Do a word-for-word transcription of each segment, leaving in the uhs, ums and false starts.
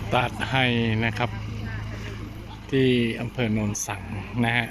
ตาดไฮนะครับที่อำเภอโนนสังนะฮะ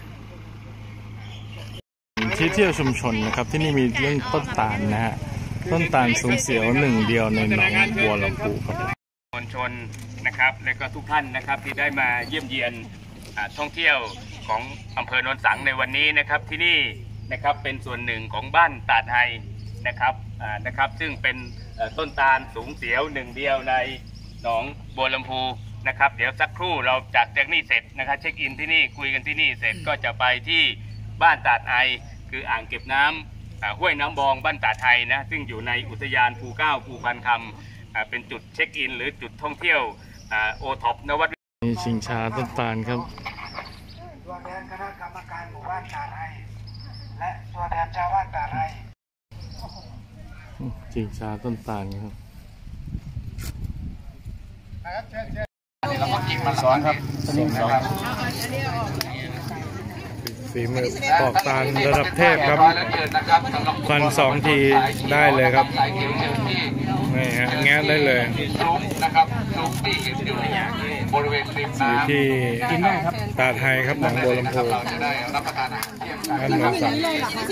ที่เที่ยวชุมชนนะครับที่นี่มีเรื่องต้นตาลนะฮะต้นตาลสูงเสียวหนึ่งเดียวในหนองบัวลำพูครับมวลชนนะครับและก็ทุกท่านนะครับที่ได้มาเยี่ยมเยียนท่องเที่ยวของอำเภอโนนสังในวันนี้นะครับที่นี่นะครับเป็นส่วนหนึ่งของบ้านตาดไฮนะครับนะครับซึ่งเป็นต้นตาลสูงเสียวหนึ่งเดียวในหนองบัวลำพูนะครับเดี๋ยวสักครู่เราจากจากนี่เสร็จนะครับเช็คอินที่นี่คุยกันที่นี่เสร็จก็จะไปที่บ้านตาดไฮคืออ่างเก็บน้ำห้วยน้ำบองบ้านตาดไฮนะซึ่งอยู่ในอุทยานภูเก้าภูพันคำเป็นจุดเช็คอินหรือจุดท่องเที่ยวโอท็อปนวัดมีชิงช้าต้นตาลครับตัวแทนคณะกรรมการหมู่บ้านตาดไฮและตัวแทนชาวบ้านตาดไฮชิงช้าต้นตาลครับเราก็กินมาสอนครับสนุกนะครับฝีมือปอกตาลระดับเทพครับฟันสองทีได้เลยครับนี่ฮะแงะได้เลยนะครับซุ้มที่เห็นอยู่บริเวณริมน้ำที่กินได้ครับตาดไฮครับหนองบัวลำพูเราจะได้รับประทานอาหารเที่ยงกันนอนสั่ง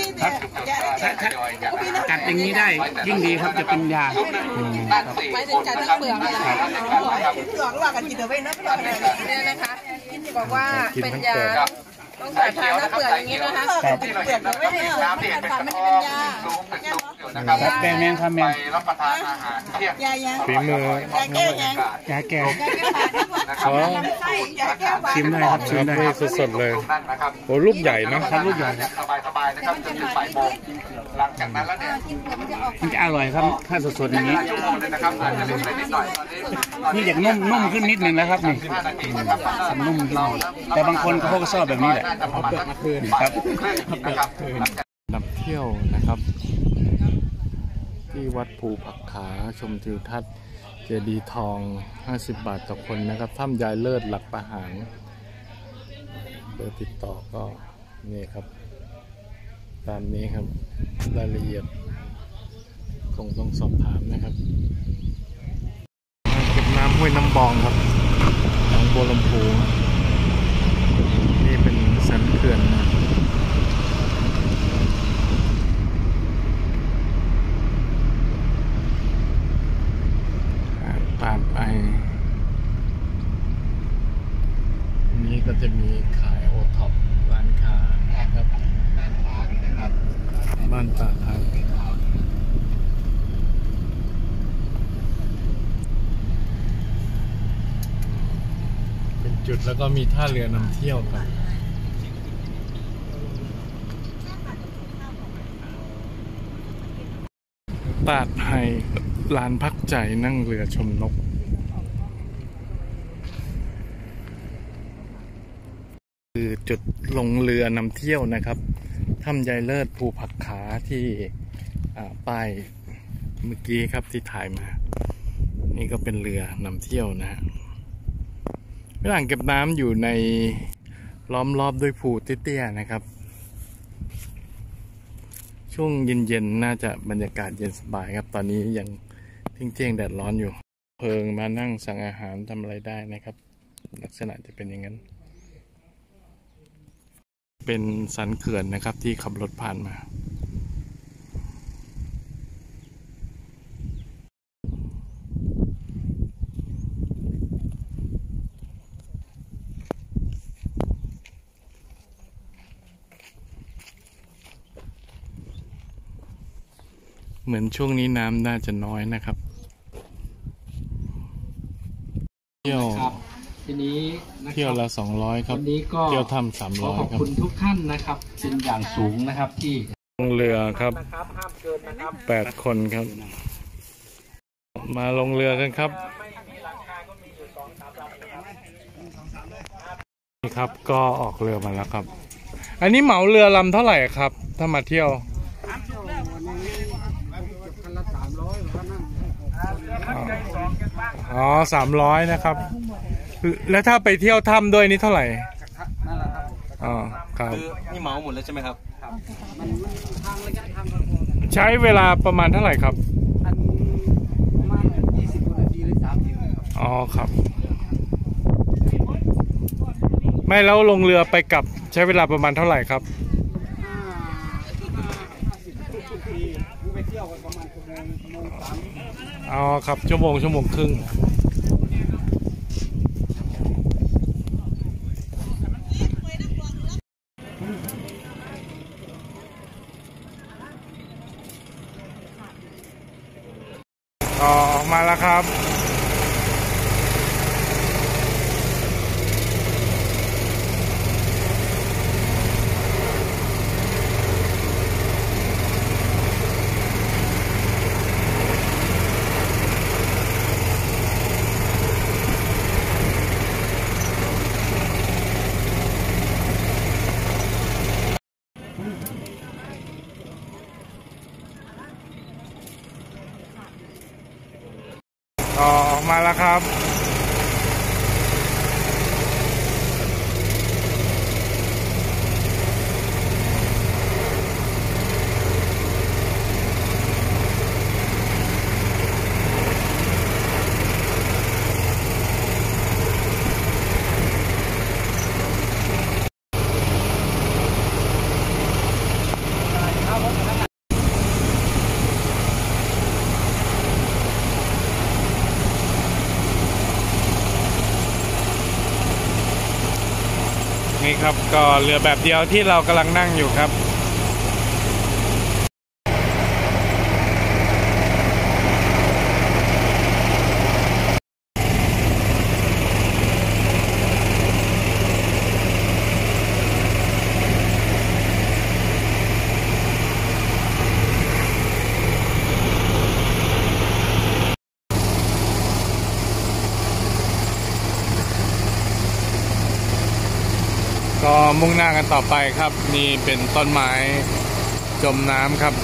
กัดอย่างนี้ได้ยิ่งดีครับจะเป็นยาไม่ถึงการทั้งเปลือกนะครับเปลือกว่ากันกินเถอะไว้นะเปลือกเนี่ยนะคะที่บอกว่าเป็นยาต้องใส่ทานน้ำเปลือกอย่างนี้นะคะเปลือกไม่ได้น้ำเปลือกมันจะเป็นยานะครับแกแมงครับแมงรับประทานอาหารเที่ยงยายาฝีมือยาแก้ยังยาแก้ขอชิมได้ครับชิมได้สดๆเลยโอ้ลูกใหญ่เนาะครับลูกใหญ่สบายๆนะครับจนถึงบ่ายโมงหลังจากนั้นแล้วเนี่ยมันจะอร่อยครับถ้าสดๆอย่างนี้นะครับอาจจะเล็กไปนิดหน่อยนี่อยากนุ่มนุ่มขึ้นนิดนึงแล้วครับนี่นุ่มแต่บางคนเขาก็ชอบแบบนี้แหละเขาเปิดมาคืนครับเปิดคืนนำเที่ยวนะครับที่วัดภูผักขาชมทิวทัศน์เจดีย์ทองห้าสิบบาทต่อคนนะครับถ้ำยายเลิศหลักประหารเบอร์ติดต่อก็นี่ครับตามนี้ครับรายละเอียดคงต้องสอบถามนะครับเก็บน้ำห้วยน้ำบองครับหนองบัวลำพูนี่เป็นสันเขื่อนนะตามไปนี้ก็จะมีขายโอท็อปร้านค้านะครับบ้านตาดไฮเป็นจุดแล้วก็มีท่าเรือนำเที่ยวกันตาดไฮลานพักใจนั่งเรือชมนกคือจุดลงเรือนำเที่ยวนะครับถ้ำยายเลิศภูผักขาที่ป้ายเมื่อกี้ครับที่ถ่ายมานี่ก็เป็นเรือนำเที่ยวนะฮะอ่างเก็บน้ำอยู่ในล้อมรอบด้วยภูเตี้ยๆนะครับช่วงเย็นๆน่าจะบรรยากาศเย็นสบายครับตอนนี้ยังเที่ยงๆแดดร้อนอยู่เพิงมานั่งสั่งอาหารทำอะไรได้นะครับลักษณะจะเป็นอย่างนั้นเป็นสันเขื่อนนะครับที่ขับรถผ่านมาเหมือนช่วงนี้น้ำน่าจะน้อยนะครับเที่ยวทีนี้เที่ยวละสองร้อยครับเที่ยวทำสามร้อยครับขอบคุณทุกท่านนะครับเป็นอย่างสูงนะครับที่ลงเรือครับแปดคนครับมาลงเรือกันครับนี่ครับก็ออกเรือมาแล้วครับอันนี้เหมาเรือลำเท่าไหร่ครับถ้ามาเที่ยวอ๋อสามร้อยนะครับแล้วถ้าไปเที่ยวถ้ำด้วยนี่เท่าไหร่นั่นแหละครับอ๋อครับคือนี่เหมาหมดแล้วใช่ไหมครับใช้เวลาประมาณเท่าไหร่ครับประมาณยี่สิบนาทีหรือสามสิบนาทีอ๋ออ๋อครับไม่แล้วลงเรือไปกลับใช้เวลาประมาณเท่าไหร่ครับอ๋อครับชั่วโมงชั่วโมงครึ่งอ๋อออกมาแล้วครับอ๋อออกมาแล้วครับนี่ครับก็เรือแบบเดียวที่เรากำลังนั่งอยู่ครับก็มุ่งหน้ากันต่อไปครับนี่เป็นต้นไม้จมน้ำครับ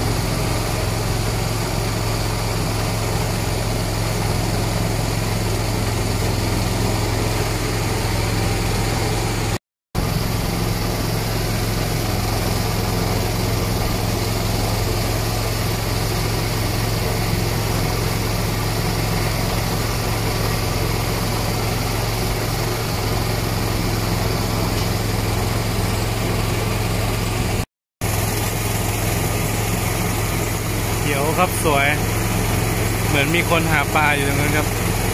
เขียวครับสวยเหมือนมีคนหาปลาอยู่ตรงนั้นครับ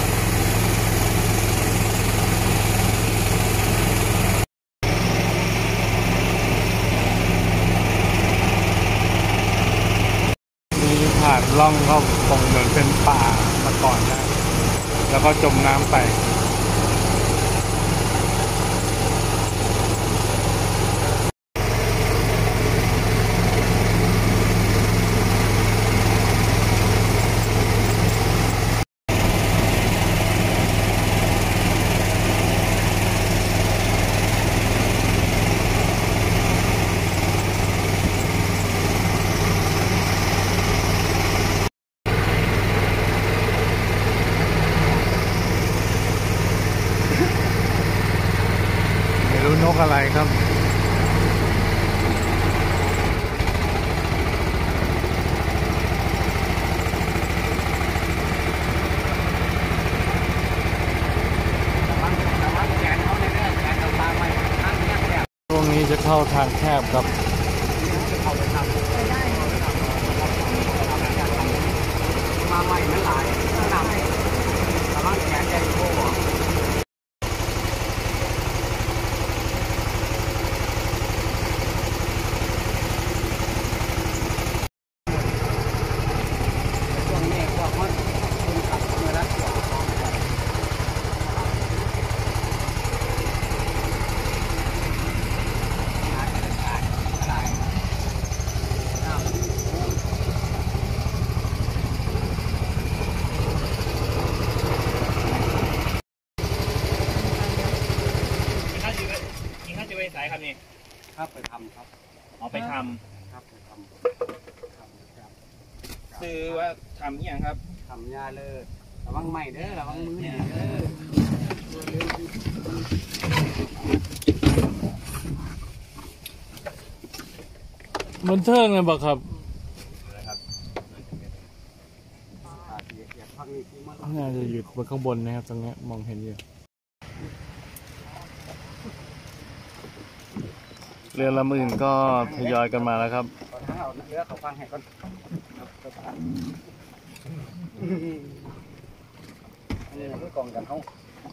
มีผ่านล่องเข้าคงเหมือนเป็นป่ามาก่อนนะแล้วก็จมน้ำไปนกอะไรครับช่วงนี้จะเข้าทางแคบครับมาใหม่ไม่หลายหนักระวังแขนใหญ่โบ้สายครับนี่ครับไปทำครับเอาไปทำครับไปทำซื้อว่าทำยังครับทำยาเลยระวังใหม่เด้อระวังมือเด้อมันเทิงเลยบอกครับน่าจะอยู่อยู่บนข้างบนนะครับตรงนี้มองเห็นอยู่เรือลำอื่นก็ทยอยกันมาแล้วครับเรือเขาฟังให้ก่อนนี่คือกองกันเขา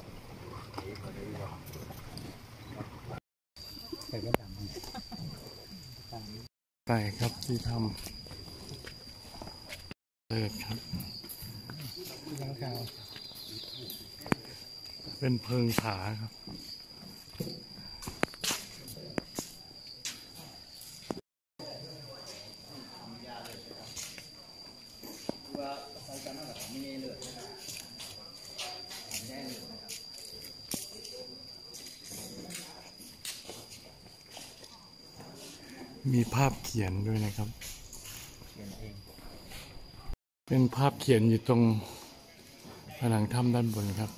ไปครับที่ทำเปิดครับเป็นเพิงผาครับมีภาพเขียนด้วยนะครับเป็นภาพเขียนอยู่ตรงผนังถ้ำด้านบนครับ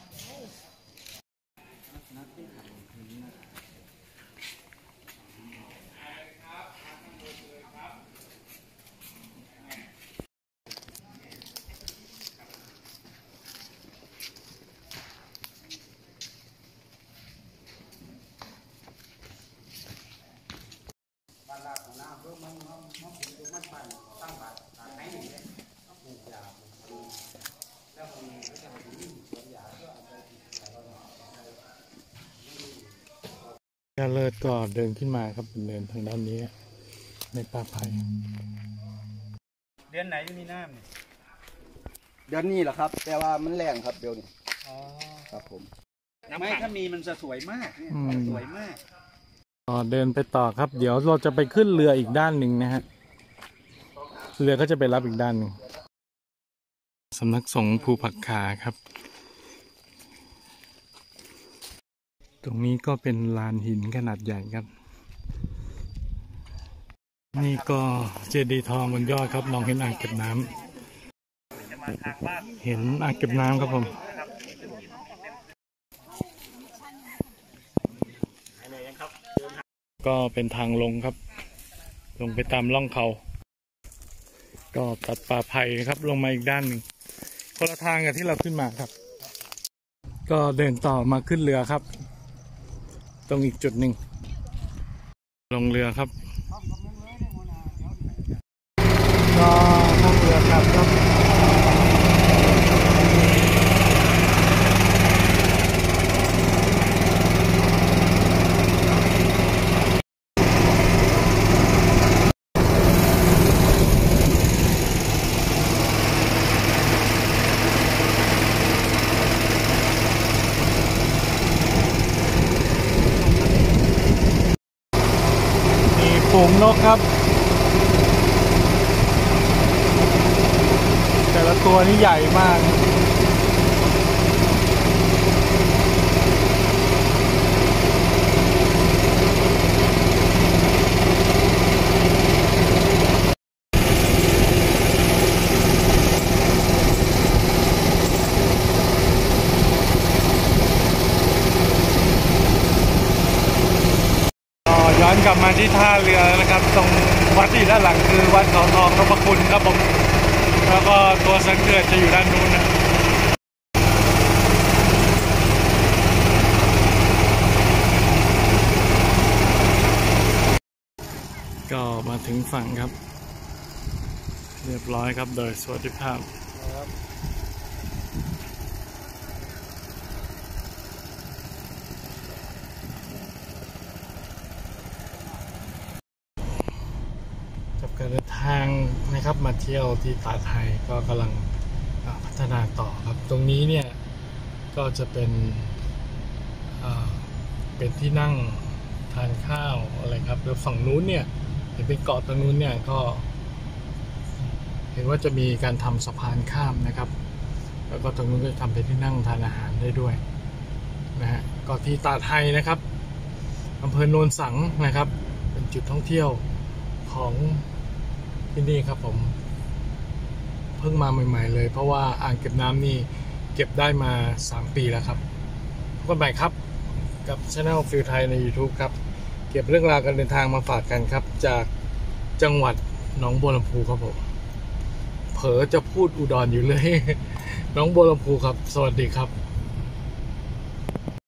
เลิศก็เดินขึ้นมาครับเดินทางด้านนี้ในป่าไผ่เดือนไหนจะมีน้ำเนี่ยเดือนนี้เหรอครับแต่ว่ามันแรงครับเดี๋ยวนี้อ๋อครับผมไม่ถ้ามีมันจะสวยมากสวยมากต่อเดินไปต่อครับเดี๋ยวเราจะไปขึ้นเรืออีกด้านหนึ่งนะฮะเรือก็จะไปรับอีกด้านหนึ่งสำนักสงฆ์ภูผักขาครับตรงนี้ก็เป็นลานหินขนาดใหญ่ครับนี่ก็เจดีย์ทองบนยอดครับมองเห็นอ่างเก็บน้ำเห็นอ่างเก็บน้ำครับผมก็เป็นทางลงครับลงไปตามล่องเขาก็ตัดป่าไผ่ครับลงมาอีกด้านหนึ่งคนละทางกับที่เราขึ้นมาครับก็เดินต่อมาขึ้นเรือครับตรงอีกจุดหนึ่งลงเรือครับก็นั่งเรือครับครับฝูงนกครับแต่ละตัวนี่ใหญ่มากย้อนกลับมาที่ท่าเรือนะครับตรงวัดที่ด้านหลังคือวัดเขาทองนพคุณครับผมแล้วก็ตัวสันเขื่อนจะอยู่ด้านนู้นนะก็มาถึงฝั่งครับเรียบร้อยครับโดยสวัสดิภาพการเดินทางนะครับมาเที่ยวที่ตาไทยก็กำลังพัฒนาต่อครับตรงนี้เนี่ยก็จะเป็นเป็นที่นั่งทานข้าวอะไรครับแล้วฝั่งนู้นเนี่ยเห็นเป็นเกาะตรงนู้นเนี่ยก็เห็นว่าจะมีการทำสะพานข้ามนะครับแล้วก็ตรงนู้นก็ทำเป็นที่นั่งทานอาหารได้ด้วยนะฮะก็ที่ตาไทยนะครับอำเภอโนนสังนะครับเป็นจุดท่องเที่ยวของที่นี่ครับผมเพิ่งมาใหม่ๆเลยเพราะว่าอ่างเก็บน้ำนี่เก็บได้มาสามปีแล้วครับพบกันใหม่ครับกับ Channel ฟิลไทยใน YouTube ครับเก็บเรื่องราวการเดินทางมาฝากกันครับจากจังหวัดหนองบัวลำพูครับผมเผลอจะพูดอุดรอยู่เลยน้องบัวลำพูครับสวัสดีครับ